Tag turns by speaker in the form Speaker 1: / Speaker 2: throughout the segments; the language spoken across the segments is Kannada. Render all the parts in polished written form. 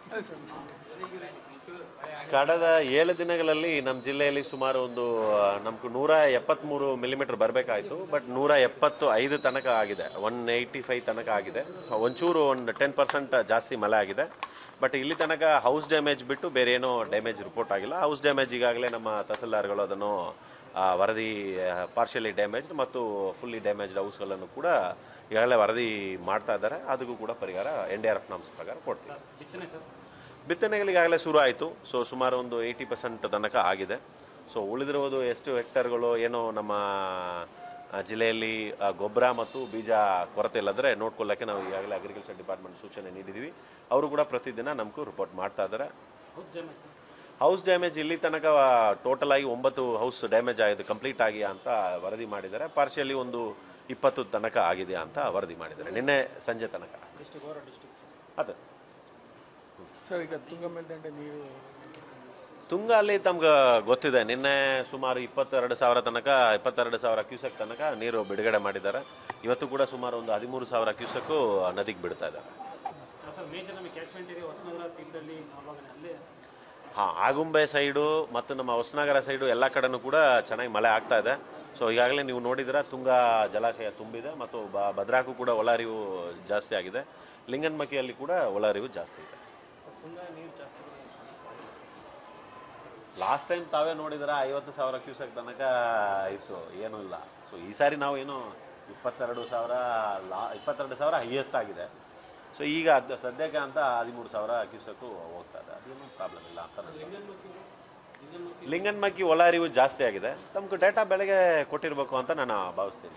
Speaker 1: ಕಳೆದ 7 ದಿನಗಳಲ್ಲಿ ನಮ್ಮ ಜಿಲ್ಲೆಯಲ್ಲಿ ಸುಮಾರು ಒಂದು ನಮ್ಗೆ 173 ಮಿಲಿಮೀಟರ್ ಬರಬೇಕಾಯಿತು. ಬಟ್ 175 ತನಕ ಆಗಿದೆ, 185 ತನಕ ಆಗಿದೆ. ಒಂಚೂರು ಒಂದು 10% ಜಾಸ್ತಿ ಮಳೆ ಆಗಿದೆ. ಬಟ್ ಇಲ್ಲಿ ತನಕ ಹೌಸ್ ಡ್ಯಾಮೇಜ್ ಬಿಟ್ಟು ಬೇರೆ ಏನೋ ಡ್ಯಾಮೇಜ್ ರಿಪೋರ್ಟ್ ಆಗಿಲ್ಲ. ಹೌಸ್ ಡ್ಯಾಮೇಜ್ ಈಗಾಗಲೇ ನಮ್ಮ ತಹಸೀಲ್ದಾರ್ಗಳು ಅದನ್ನು ವರದಿ ಪಾರ್ಷಿಯಲಿ ಡ್ಯಾಮೇಜ್ಡ್ ಮತ್ತು ಫುಲ್ಲಿ ಡ್ಯಾಮೇಜ್ಡ್ ಹೌಸ್ಗಳನ್ನು ಕೂಡ ಈಗಾಗಲೇ ವರದಿ ಮಾಡ್ತಾ ಇದ್ದಾರೆ. ಅದಕ್ಕೂ ಕೂಡ ಪರಿಹಾರ NDRF ನಾಮ್ಸ್ ಪ್ರಕಾರ ಕೊಡ್ತೀವಿ. ಬಿತ್ತನೆಗಳು ಈಗಾಗಲೇ ಶುರು ಆಯಿತು. ಸೊ ಸುಮಾರು ಒಂದು 80% ತನಕ ಆಗಿದೆ. ಸೊ ಉಳಿದಿರುವುದು ಎಷ್ಟು ಹೆಕ್ಟರ್ಗಳು ಏನೋ ನಮ್ಮ ಜಿಲ್ಲೆಯಲ್ಲಿ ಗೊಬ್ಬರ ಮತ್ತು ಬೀಜ ಕೊರತೆ ಇಲ್ಲದ್ರೆ ನೋಡ್ಕೊಳ್ಳೋಕ್ಕೆ ನಾವು ಈಗಾಗಲೇ ಅಗ್ರಿಕಲ್ಚರ್ ಡಿಪಾರ್ಟ್ಮೆಂಟ್ ಸೂಚನೆ ನೀಡಿದ್ದೀವಿ. ಅವರು ಕೂಡ ಪ್ರತಿದಿನ ನಮಗೂ ರಿಪೋರ್ಟ್ ಮಾಡ್ತಾ ಇದ್ದಾರೆ. ಹೌಸ್ ಡ್ಯಾಮೇಜ್ ಇಲ್ಲಿ ತನಕ ಟೋಟಲ್ ಆಗಿ 9 ಹೌಸ್ ಡ್ಯಾಮೇಜ್ ಆಗಿದೆ ಕಂಪ್ಲೀಟ್ ಆಗಿ ಅಂತ ವರದಿ ಮಾಡಿದ್ದಾರೆ. ಪಾರ್ಷಿಯಲಿ ಒಂದು 20 ತನಕ ಆಗಿದೆ ಅಂತ ವರದಿ ಮಾಡಿದ್ದಾರೆ ನಿನ್ನೆ ಸಂಜೆ ತನಕ. ಅದೇ
Speaker 2: ಸರ್, ಈಗ ತುಂಗಾ ಮೇಲ್ದಂಡೆ ನೀರು
Speaker 1: ತುಂಗಾ ಅಲ್ಲಿ ತಮ್ಗೆ ಗೊತ್ತಿದೆ, ನಿನ್ನೆ ಸುಮಾರು 22,000 ತನಕ 22,000 ಕ್ಯೂಸೆಕ್ ತನಕ ನೀರು ಬಿಡುಗಡೆ ಮಾಡಿದ್ದಾರೆ. ಇವತ್ತು ಕೂಡ ಸುಮಾರು ಒಂದು 13,000 ಕ್ಯೂಸೆಕ್ಕು ನದಿಗೆ ಬಿಡ್ತಾ ಇದ್ದಾರೆ. ಹಾಂ, ಆಗುಂಬೆ ಸೈಡು ಮತ್ತು ನಮ್ಮ ಹೊಸನಗರ ಸೈಡು ಎಲ್ಲ ಕಡೆನೂ ಕೂಡ ಚೆನ್ನಾಗಿ ಮಳೆ ಆಗ್ತಾ ಇದೆ. ಸೊ ಈಗಾಗಲೇ ನೀವು ನೋಡಿದ್ರೆ ತುಂಗಾ ಜಲಾಶಯ ತುಂಬಿದೆ ಮತ್ತು ಭದ್ರಾಕ್ಕೂ ಕೂಡ ಒಳಹರಿವು ಜಾಸ್ತಿ ಆಗಿದೆ. ಲಿಂಗನಮಕ್ಕಿಯಲ್ಲಿ ಕೂಡ ಒಳಹರಿವು ಜಾಸ್ತಿ ಇದೆ. ಲಾಸ್ಟ್ ಟೈಮ್ ತಾವೇ ನೋಡಿದ್ರೆ 50,000 ಕ್ಯೂಸೆಕ್ ತನಕ ಇತ್ತು, ಏನೂ ಇಲ್ಲ. ಸೊ ಈ ಸಾರಿ ನಾವು ಏನು 22,000 ಹೈಯೆಸ್ಟ್ ಆಗಿದೆ. ಸೊ ಈಗ ಸದ್ಯಕ್ಕೆ ಅಂತ 13,000 ಕ್ಯೂಸೆಕ್ಕು ಹೋಗ್ತಾ ಇದೆ. ಅದೇನು ಪ್ರಾಬ್ಲಮ್ ಇಲ್ಲ ಅಂತ. ಲಿಂಗನಮಕ್ಕಿ ಒಳಹರಿವು ಜಾಸ್ತಿ ಆಗಿದೆ. ತಮ್ಗೆ ಡೇಟಾ ಬೆಳಗ್ಗೆ ಕೊಟ್ಟಿರಬೇಕು ಅಂತ ನಾನು ಭಾವಿಸ್ತೀನಿ.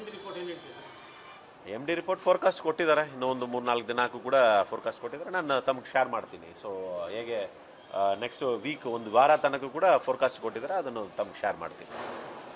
Speaker 1: MD ರಿಪೋರ್ಟ್ ಫೋರ್ಕಾಸ್ಟ್ ಕೊಟ್ಟಿದ್ದಾರೆ. ಇನ್ನೊಂದು 3-4 ದಿನಕ್ಕೂ ಕೂಡ ಫೋರ್ಕಾಸ್ಟ್ ಕೊಟ್ಟಿದ್ದಾರೆ. ನಾನು ತಮ್ಗೆ ಶೇರ್ ಮಾಡ್ತೀನಿ. ಸೊ ಹೇಗೆ ನೆಕ್ಸ್ಟ್ ವೀಕ್ ಒಂದು ವಾರ ತನಕ ಕೂಡ ಫೋರ್ಕಾಸ್ಟ್ ಕೊಟ್ಟಿದ್ದಾರೆ, ಅದನ್ನು ತಮ್ಗೆ ಶೇರ್ ಮಾಡ್ತೀನಿ.